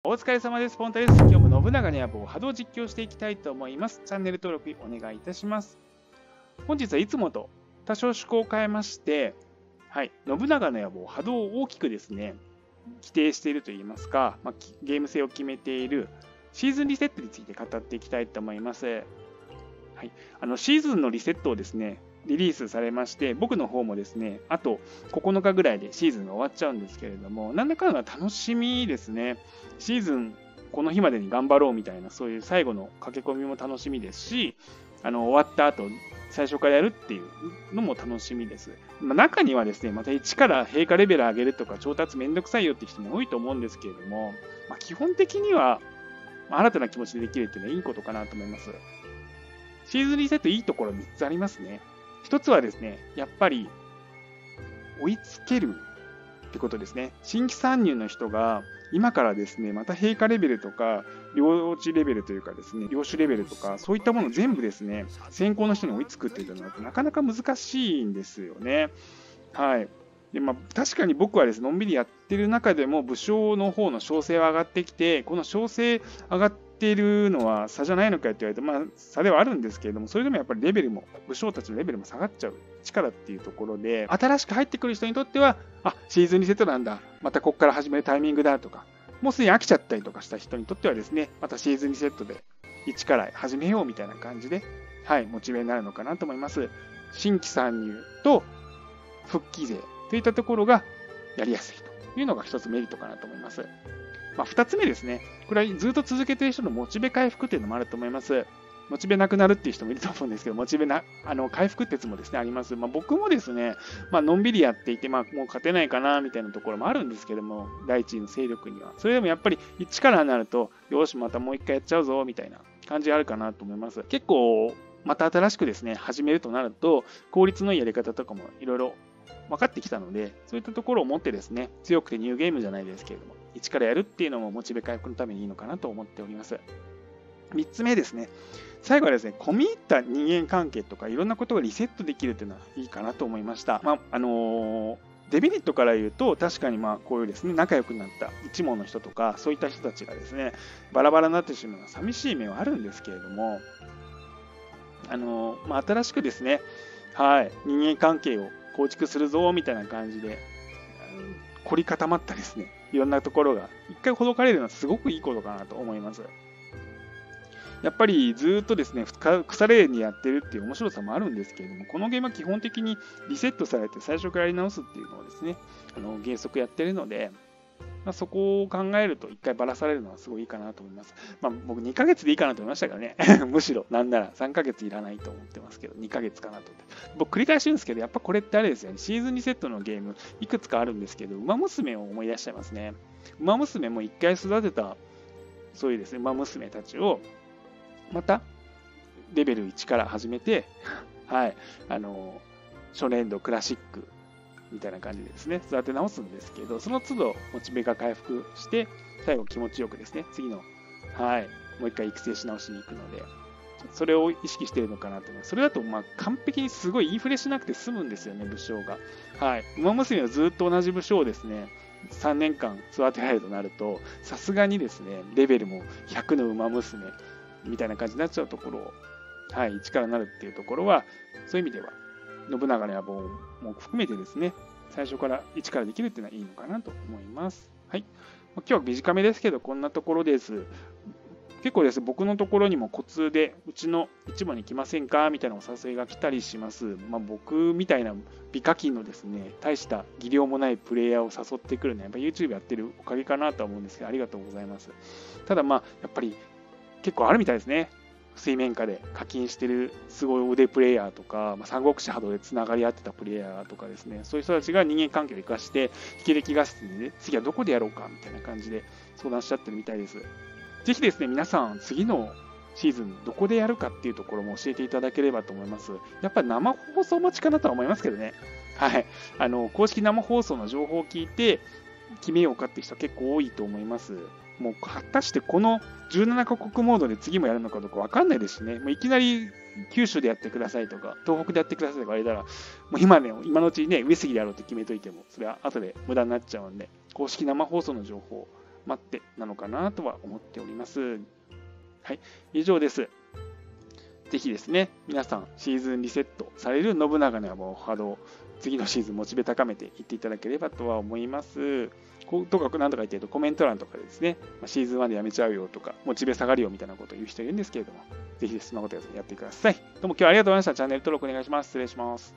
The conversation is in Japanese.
お疲れ様です。ポンタです。今日も信長の野望を波動実況していきたいと思います。チャンネル登録お願いいたします。本日はいつもと多少趣向を変えまして、信長の野望、波動を大きくですね、規定しているといいますか、ゲーム性を決めているシーズンリセットについて語っていきたいと思います。シーズンのリセットをですね、リリースされまして、僕の方もですね、あと9日ぐらいでシーズンが終わっちゃうんですけれども、なんだかんだ楽しみですね。シーズンこの日までに頑張ろうみたいな、そういう最後の駆け込みも楽しみですし、終わった後、最初からやるっていうのも楽しみです。中にはですね、また1から陛下レベル上げるとか、調達めんどくさいよって人も多いと思うんですけれども、基本的には新たな気持ちでできるっていうのはいいことかなと思います。シーズンリセットいいところ3つありますね。1つはですね、やっぱり追いつけるってことですね。新規参入の人が今からですね、また陛下レベルとか、領地レベルというかですね、領主レベルとか、そういったもの全部ですね、先行の人に追いつくっていうのはなかなか難しいんですよね。で確かに僕はですね、のんびりやってる中でも武将の方の小生は上がってきて、この小生上がっているのは差じゃないのかって言われて、差ではあるんですけれども、それでもやっぱりレベルも、武将たちのレベルも下がっちゃう力っていうところで、新しく入ってくる人にとっては、シーズンリセットなんだ、またここから始めるタイミングだとか、もうすでに飽きちゃったりとかした人にとってはですね、またシーズンリセットで1から始めようみたいな感じで、モチベになるのかなと思います。新規参入と復帰税といったところがやりやすいというのが一つメリットかなと思います。二つ目ですね。これはずっと続けている人のモチベ回復というのもあると思います。モチベなくなるっていう人もいると思うんですけど、モチベ回復ってやつもですね、あります。僕もですね、のんびりやっていて、もう勝てないかな、みたいなところもあるんですけども、第一の勢力には。それでもやっぱり1からになると、よし、またもう一回やっちゃうぞ、みたいな感じあるかなと思います。結構、また新しくですね、始めるとなると、効率のいいやり方とかもいろいろ分かってきたので、そういったところを持ってですね、強くてニューゲームじゃないですけれども、一からやるっていうのもモチベ回復のためにいいのかなと思っております。3つ目ですね。最後はですね、込み入った人間関係とかいろんなことがリセットできるというのはいいかなと思いました。デメリットから言うと、確かにこういうですね、仲良くなった一門の人とか、そういった人たちがですね、バラバラになってしまうのは寂しい面はあるんですけれども、新しくですね、人間関係を構築するぞみたいな感じで、凝り固まったですね、いろんなところが一回ほどかれるのはすごくいいことかなと思います。やっぱりずっとですね、腐れにやってるっていう面白さもあるんですけれども、このゲームは基本的にリセットされて最初からやり直すっていうのをですね、原則やってるので、そこを考えると1回ばらされるのはすごいいいかなと思います。僕2ヶ月でいいかなと思いましたからね。むしろなんなら3ヶ月いらないと思ってますけど、2ヶ月かなと思って。僕繰り返し言うんですけど、やっぱこれってあれですよね。シーズンリセットのゲームいくつかあるんですけど、馬娘を思い出しちゃいますね。馬娘も1回育てた、そういうですね、馬娘たちを、またレベル1から始めて、初年度クラシックみたいな感じでですね、育て直すんですけど、その都度モチベが回復して、最後気持ちよくですね、次の、もう一回育成し直しに行くので、それを意識しているのかなと思います。それだと、完璧にすごいインフレしなくて済むんですよね、武将が。馬娘はずっと同じ武将をですね、3年間育てられるとなると、さすがにですね、レベルも100の馬娘みたいな感じになっちゃうところを、1からなるっていうところは、そういう意味では、信長の野望も含めてですね、最初から1からできるっていうのはいいのかなと思います。今日は短めですけど、こんなところです。結構です、僕のところにもコツで、うちの一番に来ませんかみたいなお誘いが来たりします。僕みたいな美課金のですね、大した技量もないプレイヤーを誘ってくるのは、やっぱ YouTube やってるおかげかなとは思うんですけど、ありがとうございます。ただやっぱり結構あるみたいですね。水面下で課金してるすごい腕プレイヤーとか、三国志波動でつながり合ってたプレイヤーとかですね、そういう人たちが人間関係を生かして、引き出合室にね、次はどこでやろうかみたいな感じで相談しちゃってるみたいです。ぜひですね、皆さん、次のシーズンどこでやるかっていうところも教えていただければと思います。やっぱり生放送待ちかなとは思いますけどね。公式生放送の情報を聞いて決めようかっていう人は結構多いと思います。もう果たしてこの17カ国モードで次もやるのかどうか分かんないですしね、もういきなり九州でやってくださいとか、東北でやってくださいとか言われたら、もう今のうちにね、上杉でやろうって決めといても、それは後で無駄になっちゃうんで、公式生放送の情報を待ってなのかなとは思っております。はい、以上です。ぜひですね、皆さんシーズンリセットされる信長の野望波動、次のシーズンモチベ高めていっていただければとは思います。とかく何とか言ってるとコメント欄とかでですね、シーズン1でやめちゃうよとか、モチベ下がるよみたいなことを言う人いるんですけれども、ぜひそんなことやってください。どうも今日はありがとうございました。チャンネル登録お願いします。失礼します。